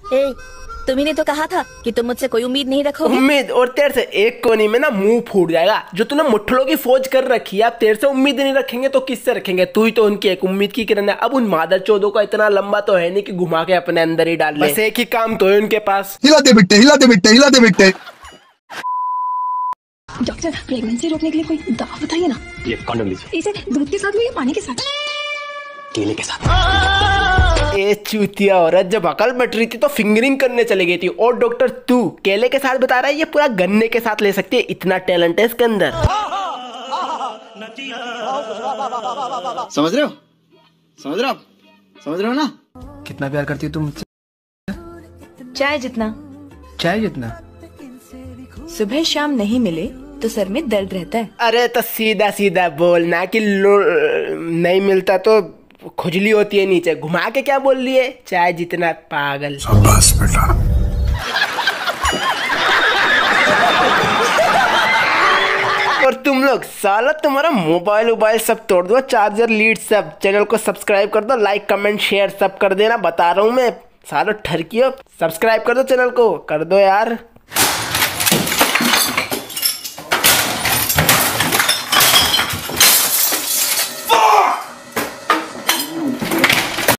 ए, तुम्ही ने तो कहा था कि तुम मुझसे कोई उम्मीद नहीं रखोगे। उम्मीद? और तेरे से एक कोनी में ना मुंह फूट जाएगा। जो तूने मुठड़ों की फौज कर रखी है, अब तेरे से उम्मीद नहीं रखेंगे तो किससे रखेंगे? तू ही तो उनकी एक उम्मीद की किरण है। अब उन मादर चौधों का इतना लंबा तो है नहीं कि घुमा के अपने अंदर ही डाल ले। बस एक ही काम तो है उनके पास, हिलाते बिट्टे हिलाते बिट्टे हिलाते बिट्टे। डॉक्टर, प्रेगनेंसी रोकने के लिए कोई दवा बताइए ना। ये कॉन्डोम लीजिए। इसे दूध के साथ लो या पानी के साथ? केले के साथ। ए चूतिया औरत, जब अकल बट रही थी तो फिंगरिंग करने चली गई थी, और डॉक्टर तू केले के साथ बता रहा है? ये पूरा गन्ने के साथ ले सकती है, इतना टैलेंट है इसके अंदर। समझ रहे हो? समझ रहे हो? समझ रहे हो ना? कितना प्यार करती हो तुम मुझसे? चाय जितना। चाय जितना? सुबह शाम नहीं मिले तो सर में दर्द रहता है। अरे तो सीधा सीधा बोलना कि नहीं मिलता तो खुजली होती है नीचे, घुमा के क्या बोल लिए? चाय जितना, पागल। शाबाश बेटा। और तुम लोग साला तुम्हारा मोबाइल वोबाइल सब तोड़ दो, चार्जर लीड सब। चैनल को सब्सक्राइब कर दो, लाइक कमेंट शेयर सब कर देना। बता रहा हूँ मैं, सालो ठरकियो, सब्सक्राइब कर दो चैनल को, कर दो यार।